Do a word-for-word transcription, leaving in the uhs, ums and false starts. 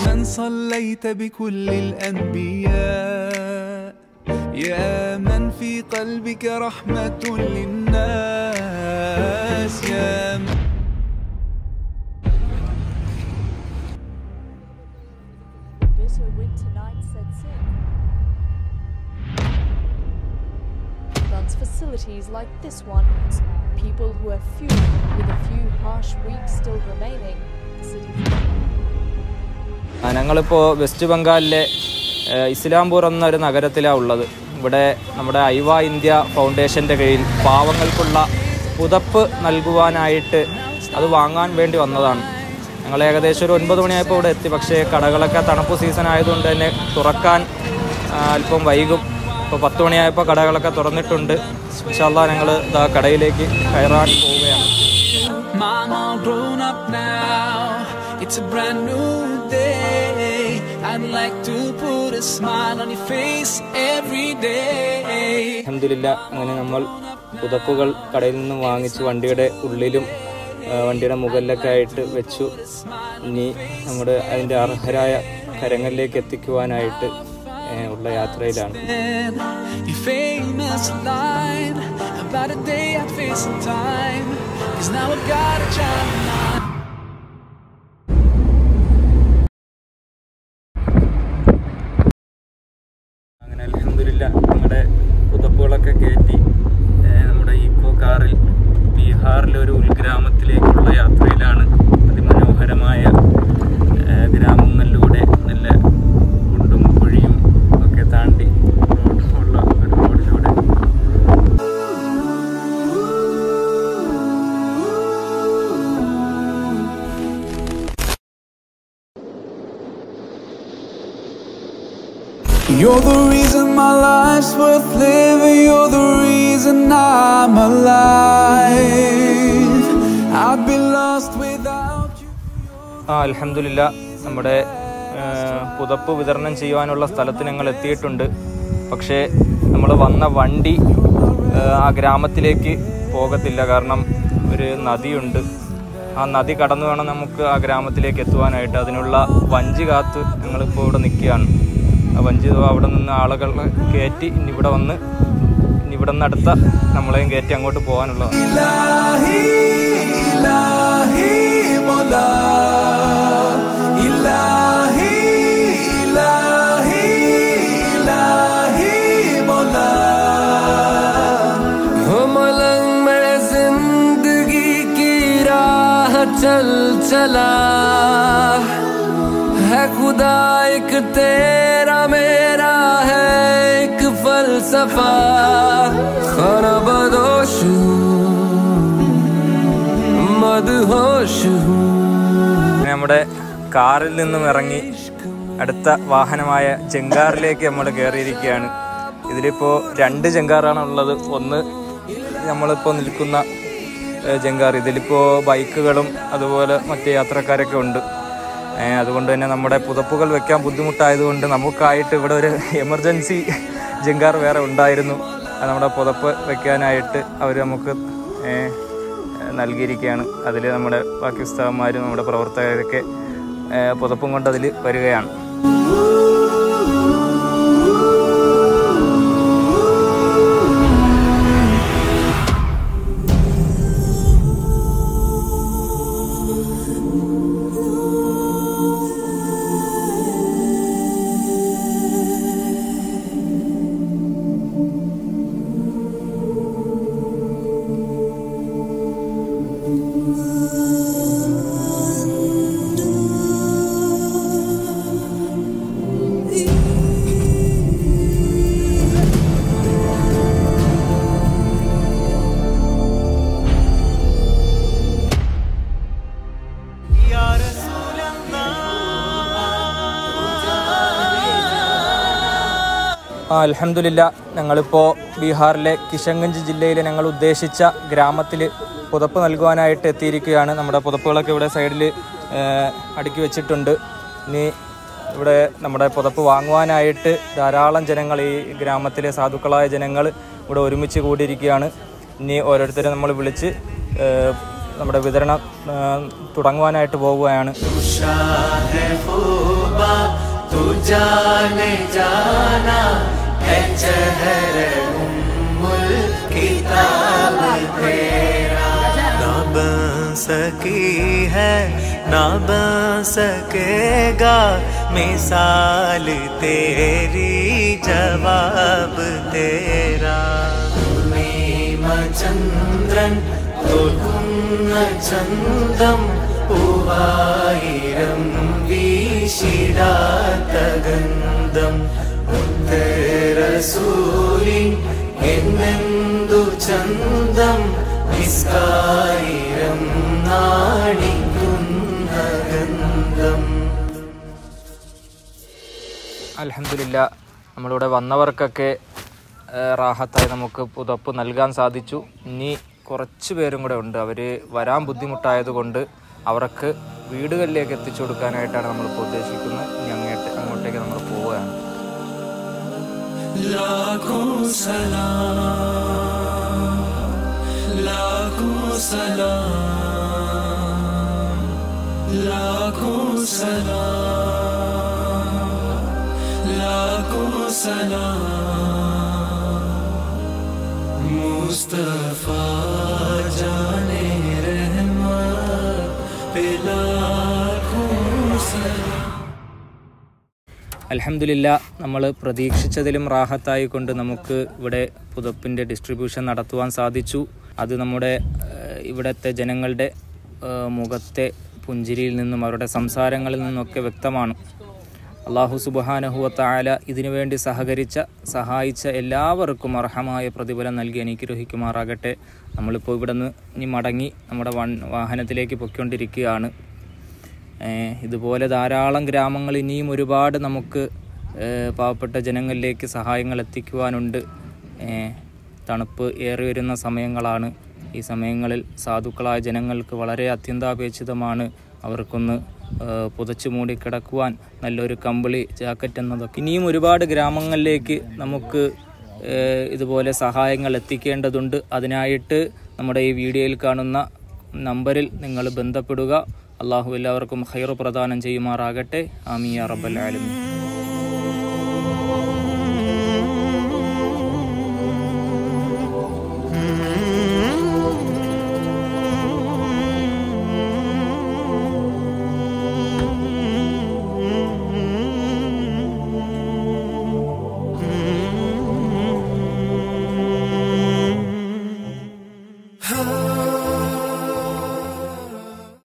من صليت بكل الأنبياء يا من في قلبك رحمة للناس يا من bitter winter night sets in. Runs facilities like this one. People who are few, with a few harsh weeks still remaining. The city. ഞങ്ങളിപ്പോൾ west ബംഗാളിലെ ഇസ്ലാംപൂർ എന്നൊരു നഗരത്തിലാണ് ഉള്ളത്. ഇവിടെ നമ്മുടെ ഐവ India ഫൗണ്ടേഷൻ്റെ കീഴിൽ പാവങ്ങൾക്കുള്ള പുതപ്പ് നൽകുവാനായിട്ട് അത് വാങ്ങാൻ വേണ്ടി വന്നതാണ്. ഞങ്ങൾ ഏകദേശം ഒരു ഒൻപത് മണിയായപ്പോൾ ഇവിടെ എത്തി. പക്ഷേ കടകളൊക്കെ തണുപ്പ് സീസൺ ആയതുകൊണ്ട് തന്നെ തുറക്കാൻ അല്പം വൈകും. ഇപ്പോൾ പത്ത് മണിയായപ്പോൾ കടകളൊക്കെ തുറന്നിട്ടുണ്ട്. ഇൻഷാ അല്ലാഹ് ഞങ്ങൾ ഇതാ കടയിലേക്ക് കയറാൻ പോവുകയാണ്. It's a brand new day. I'd like to put a smile on your face every day. അൽഹംദുലില്ലാ, അങ്ങനെ നമ്മൾ പുതപ്പുകൾ കടയിൽ നിന്ന് വാങ്ങിച്ച് വണ്ടിയുടെ ഉള്ളിലും വണ്ടിയുടെ മുകളിലൊക്കെ ആയിട്ട് വെച്ചു. ഇനി നമ്മുടെ അതിൻ്റെ അർഹരായ കരങ്ങളിലേക്ക് എത്തിക്കുവാനായിട്ട് ഉള്ള യാത്രയിലാണ്. അങ്ങനെ അൽഹംദുലില്ലാ നമ്മുടെ പുതപ്പുകളൊക്കെ കയറ്റി നമ്മുടെ ഈക്കോ കാറിൽ ബീഹാറിലെ ഒരു ഉൾഗ്രാമത്തിലേക്കുള്ള യാത്രയിലാണ്. അതിമനോഹരമായ ഗ്രാമങ്ങളിലൂടെ നല്ല കുണ്ടും കുഴിയും ഒക്കെ താണ്ടി ഉള്ള ഒരു റോഡിലൂടെ. You're the reason my life's worth living. You're the reason I'm alive. I'd be lost without you. ആ അൽഹംദുലില്ലാ, നമ്മുടെ പുതപ്പ് വിതരണം ചെയ്യുവാനുള്ള സ്ഥലത്ത് ഞങ്ങൾ എത്തിയിട്ടുണ്ട്. പക്ഷേ നമ്മൾ വന്ന വണ്ടി ആ ഗ്രാമത്തിലേക്ക് പോകത്തില്ല. കാരണം ഒരു നദിയുണ്ട്. ആ നദി കടന്നു വേണം നമുക്ക് ആ ഗ്രാമത്തിലേക്ക് എത്തുവാനായിട്ട്. അതിനുള്ള വഞ്ചി കാത്ത് ഞങ്ങളിപ്പോൾ ഇവിടെ നിൽക്കുകയാണ്. ആ വഞ്ചി അവിടെ നിന്ന് ആളുകളെ കയറ്റി ഇനി ഇവിടെ വന്ന് ഇനി ഇവിടെ നിന്ന് അടുത്ത നമ്മളെയും കയറ്റി അങ്ങോട്ട് പോകാനുള്ളതാണ്. चल चला है खुदा एक तेरा मेरा है एक फलसफा खाना बदोश मदहोश നമ്മുടെ കാറിൽ നിന്നും ഇറങ്ങി അടുത്ത വാഹനമായ ജങ്കാറിലേക്ക് നമ്മൾ കയറിയിരിക്കുകയാണ്. ഇതിലിപ്പോൾ രണ്ട് ജങ്കാറാണ് ഉള്ളത്. ഒന്ന് നമ്മളിപ്പോൾ നിൽക്കുന്ന ജങ്കാർ, ഇതിലിപ്പോൾ ബൈക്കുകളും അതുപോലെ മറ്റ് യാത്രക്കാരൊക്കെ ഉണ്ട്. അതുകൊണ്ട് തന്നെ നമ്മുടെ പുതപ്പുകൾ വെക്കാൻ ബുദ്ധിമുട്ടായതുകൊണ്ട് നമുക്കായിട്ട് ഇവിടെ ഒരു എമർജൻസി ജങ്കാർ വേറെ ഉണ്ടായിരുന്നു. നമ്മുടെ പുതപ്പ് വെക്കാനായിട്ട് അവർ നമുക്ക് നൽകിയിരിക്കുകയാണ്. അതിൽ നമ്മുടെ പാകിസ്ഥാന്മാരും നമ്മുടെ പ്രവർത്തകരൊക്കെ പുതപ്പും കൊണ്ട് അതിൽ വരികയാണ്. അൽഹംദുലില്ലാ, ഞങ്ങളിപ്പോൾ ബീഹാറിലെ കിഷൻഗഞ്ച് ജില്ലയിൽ ഞങ്ങൾ ഉദ്ദേശിച്ച ഗ്രാമത്തിൽ പുതപ്പ് നൽകുവാനായിട്ട് എത്തിയിരിക്കുകയാണ്. നമ്മുടെ പുതപ്പുകളൊക്കെ ഇവിടെ സൈഡിൽ അടുക്കി വെച്ചിട്ടുണ്ട്. ഇനി ഇവിടെ നമ്മുടെ പുതപ്പ് വാങ്ങുവാനായിട്ട് ധാരാളം ജനങ്ങൾ, ഈ ഗ്രാമത്തിലെ സാധുക്കളായ ജനങ്ങൾ ഇവിടെ ഒരുമിച്ച് കൂടിയിരിക്കുകയാണ്. ഇനി ഓരോരുത്തരെ നമ്മൾ വിളിച്ച് നമ്മുടെ വിതരണം തുടങ്ങുവാനായിട്ട് പോകുകയാണ്. तू जाने जाना है चेहरे उम्मुल किताब तेरा। ना बन सकी है ना बन सकेगा मिसाल तेरी जवाब तेरा। चंद्रन തൊഴുന്ന ചന്തം പൂവായിരം വീശിടാത്ത ഗന്ധം മുത്തറസൂലിൻ എന്നെന്തു ചന്തം നിസ്കായിരം നാണിക്കുന്ന ഗന്ധം. അൽഹംദുലില്ലാ നമ്മളിവിടെ വന്നവർക്കൊക്കെ റാഹത്തായി നമുക്ക് പുതപ്പ് നൽകാൻ സാധിച്ചു. ഇനി കുറച്ച് പേരും കൂടെ ഉണ്ട്, അവർ വരാൻ ബുദ്ധിമുട്ടായതുകൊണ്ട് അവർക്ക് വീടുകളിലേക്ക് എത്തിച്ചു കൊടുക്കാനായിട്ടാണ് നമ്മളിപ്പോൾ ഉദ്ദേശിക്കുന്നത്. ഇനി അങ്ങോട്ട് അങ്ങോട്ടേക്ക് നമ്മൾ പോവുകയാണ്. मुस्तफा जाने रहमत पे लाखों सलाम. അൽഹംദുലില്ലാ നമ്മൾ പ്രതീക്ഷിച്ചതിലും റാഹത്തായി കൊണ്ട് നമുക്ക് ഇവിടെ പുതപ്പിൻ്റെ ഡിസ്ട്രിബ്യൂഷൻ നടത്തുവാൻ സാധിച്ചു. അത് നമ്മുടെ ഇവിടുത്തെ ജനങ്ങളുടെ മുഖത്തെ പുഞ്ചിരിയിൽ നിന്നും അവരുടെ സംസാരങ്ങളിൽ നിന്നൊക്കെ വ്യക്തമാണ്. അല്ലാഹു സുബ്ഹാനഹു വ തആല ഇതിനുവേണ്ടി സഹകരിച്ച സഹായിച്ച എല്ലാവർക്കും അർഹമായ പ്രതിഫലം നൽകി അനുഗ്രഹിക്കുമാറാകട്ടെ. നമ്മളിപ്പോൾ ഇവിടെ നിന്ന് ഇനി മടങ്ങി നമ്മുടെ വൺ വാഹനത്തിലേക്ക് പൊയ്ക്കൊണ്ടിരിക്കുകയാണ്. ഇതുപോലെ ധാരാളം ഗ്രാമങ്ങൾ ഇനിയും ഒരുപാട് നമുക്ക് പാവപ്പെട്ട ജനങ്ങളിലേക്ക് സഹായങ്ങൾ എത്തിക്കുവാനുണ്ട്. തണുപ്പ് ഏറി വരുന്ന സമയങ്ങളാണ്. ഈ സമയങ്ങളിൽ സാധുക്കളായ ജനങ്ങൾക്ക് വളരെ അത്യന്താപേക്ഷിതമാണ് അവർക്കൊന്ന് പുതച്ചു മൂടി കിടക്കുവാൻ നല്ലൊരു കമ്പിളി, ജാക്കറ്റ് എന്നതൊക്കെ. ഇനിയും ഒരുപാട് ഗ്രാമങ്ങളിലേക്ക് നമുക്ക് ഇതുപോലെ സഹായങ്ങൾ എത്തിക്കേണ്ടതുണ്ട്. അതിനായിട്ട് നമ്മുടെ ഈ വീഡിയോയിൽ കാണുന്ന നമ്പറിൽ നിങ്ങൾ ബന്ധപ്പെടുക. അള്ളാഹു എല്ലാവർക്കും ഖൈർ പ്രദാനം ചെയ്യുമാറാകട്ടെ. ആമീൻ യാ റബ്ബൽ ആലമീൻ.